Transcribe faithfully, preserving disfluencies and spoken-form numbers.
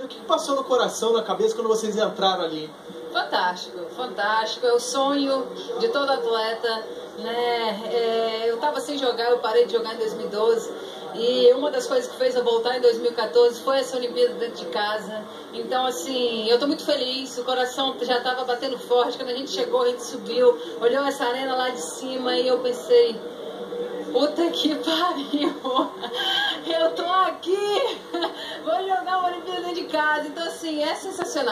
o que passou no coração, na cabeça quando vocês entraram ali? Fantástico, fantástico. É o sonho de todo atleta, né? É, eu estava sem jogar, eu parei de jogar em dois mil e doze. E uma das coisas que fez eu voltar em dois mil e quatorze foi essa Olimpíada dentro de casa. Então, assim, eu tô muito feliz, o coração já estava batendo forte. Quando a gente chegou, a gente subiu, olhou essa arena lá de cima e eu pensei, puta que pariu, eu tô aqui, vou jogar uma Olimpíada dentro de casa. Então, assim, é sensacional.